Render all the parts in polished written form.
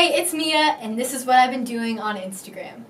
Hey, it's Mia, and this is what I've been doing on Instagram.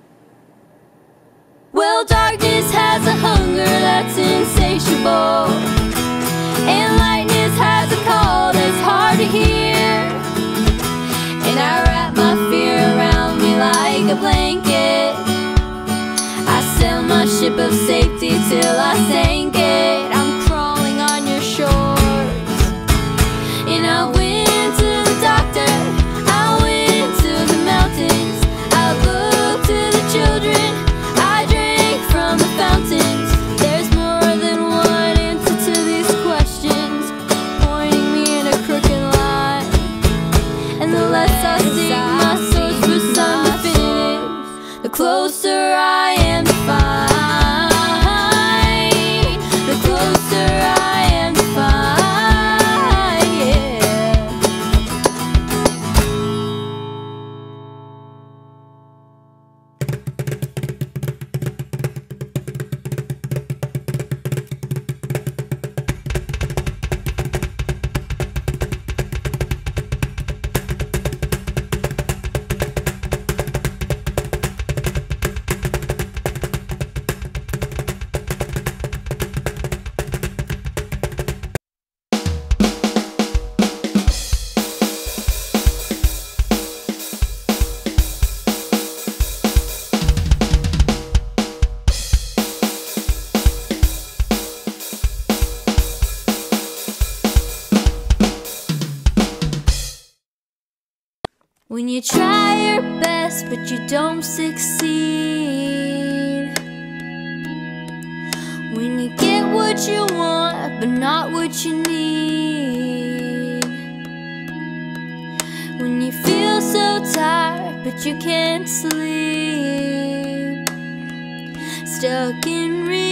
Well, darkness has a hunger that's insatiable, and lightness has a call that's hard to hear. And I wrap my fear around me like a blanket. I sail my ship of safety till I sank it. I'm crawling on your shores, and I went to the doctor, I went to the mountains, I looked to the children, I drank from the fountains. There's more than one answer to these questions, pointing me in a crooked line. And the less I seek my search for some definitive, the closer I am to find. The closer I am to find, yeah. When you try your best but you don't succeed, when you get what you want but not what you need, when you feel so tired but you can't sleep, stuck in reality.